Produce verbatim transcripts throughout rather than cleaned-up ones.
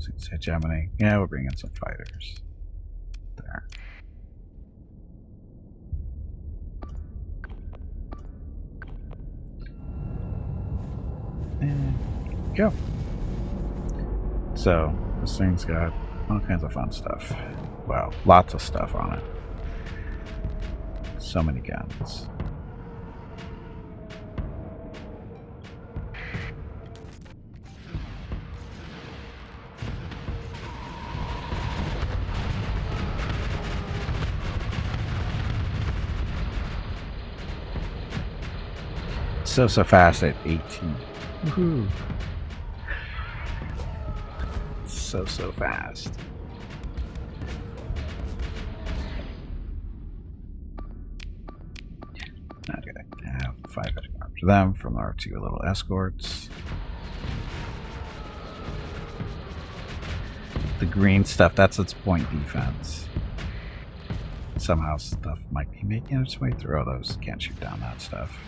Hegemony. Yeah, we'll bring in some fighters. There. And go. So, this thing's got all kinds of fun stuff. Wow, lots of stuff on it. So many guns. So, so fast at eighteen. Woohoo. So, so fast. Okay, I have five after them from our two little escorts. The green stuff, that's its point defense. Somehow stuff might be making its way through. Oh, those can't shoot down that stuff.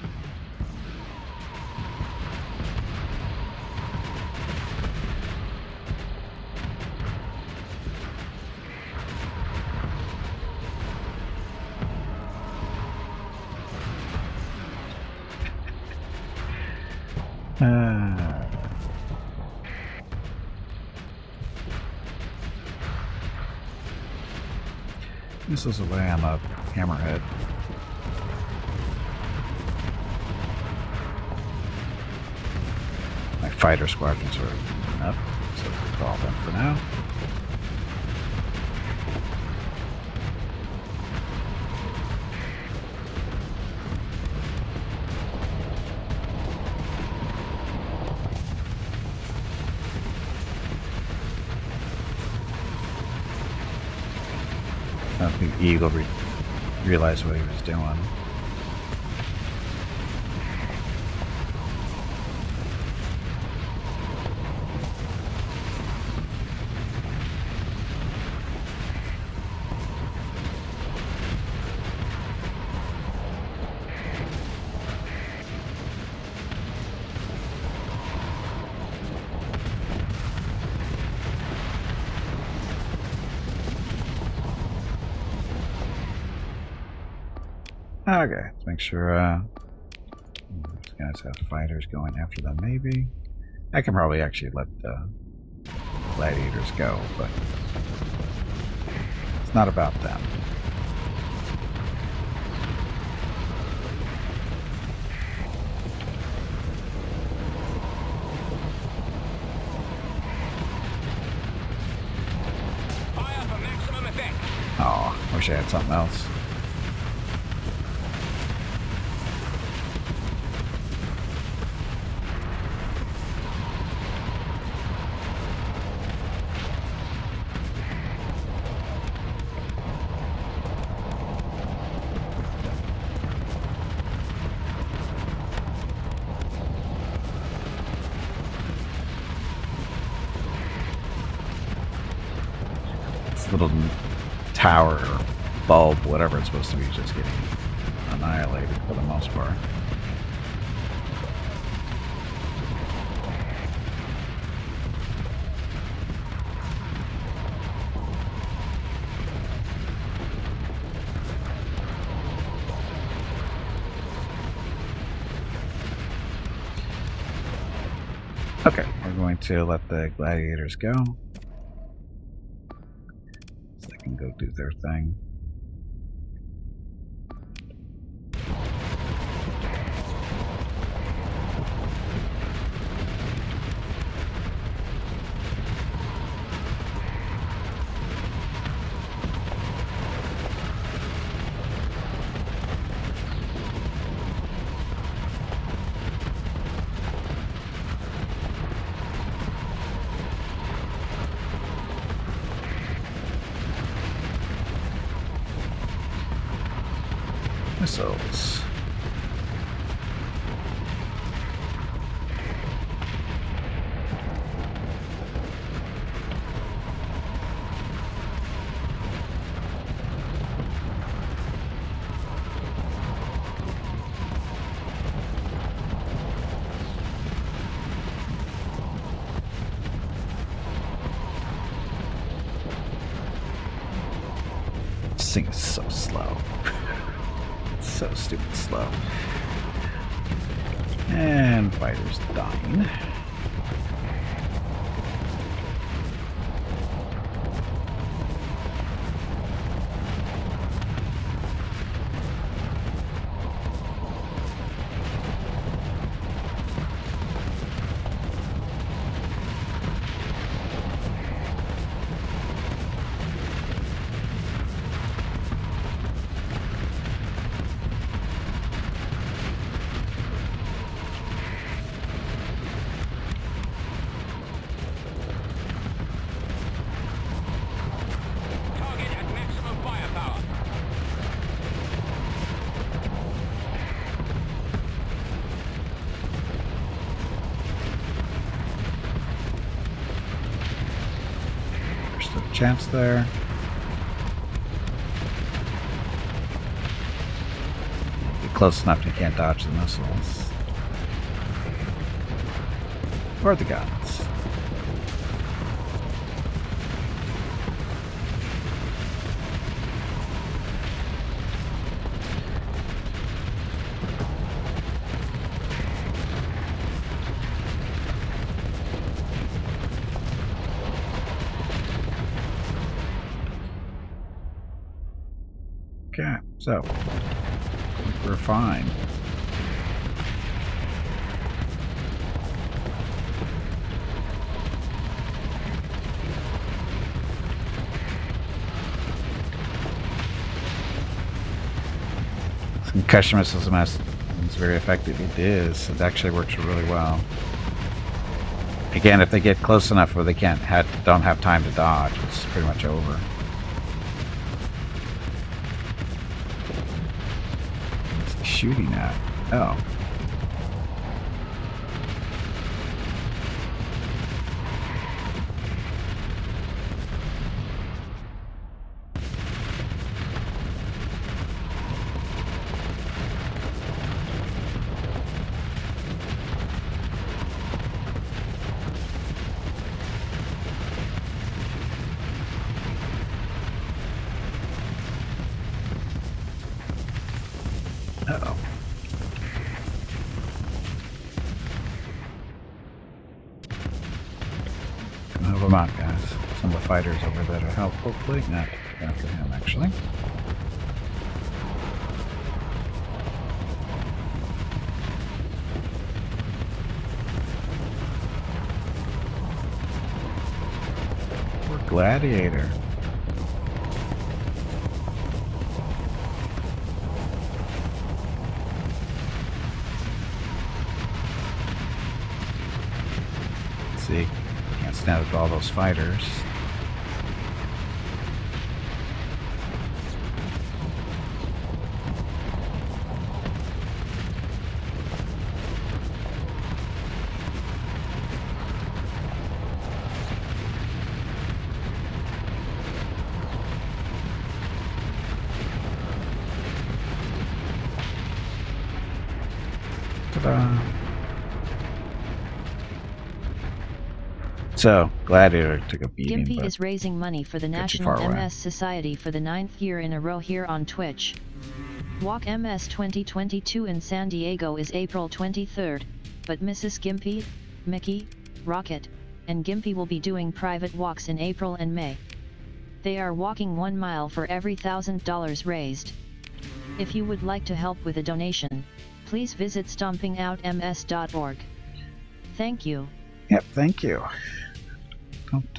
Uh, this is away on the hammerhead. My fighter squadrons are up, so we'll call them for now. I don't think Eagle re realized what he was doing. Okay, let's make sure uh, these guys have fighters going after them, maybe. I can probably actually let the gladiators go, but it's not about them. Oh, wish I had something else. Little tower or bulb, whatever it's supposed to be, just getting annihilated for the most part. Okay, we're going to let the gladiators go. Go do their thing. Missiles. This thing is so slow. It's so stupid slow. And fighter's dying. Chance there. Get close enough you can't dodge the missiles. Or the guns. Okay, so I think we're fine. Concussion missile is very effective. It is. It actually works really well. Again, if they get close enough where they can't have, don't have time to dodge, it's pretty much over. Shooting at? Oh. Uh-oh. Move them out, guys. Some of the fighters over there to help, hopefully. Not after him, actually. Poor Gladiator. See, can't stand with all those fighters. Ta-da! So, Gladiator took a beating. Gimpy is raising money for the National M S Society for the ninth year in a row here on Twitch. Walk M S twenty twenty-two in San Diego is April twenty-third, but Missus Gimpy, Mickey, Rocket, and Gimpy will be doing private walks in April and May. They are walking one mile for every thousand dollars raised. If you would like to help with a donation, please visit stomping out M S dot org. Thank you. Yep, thank you. Don't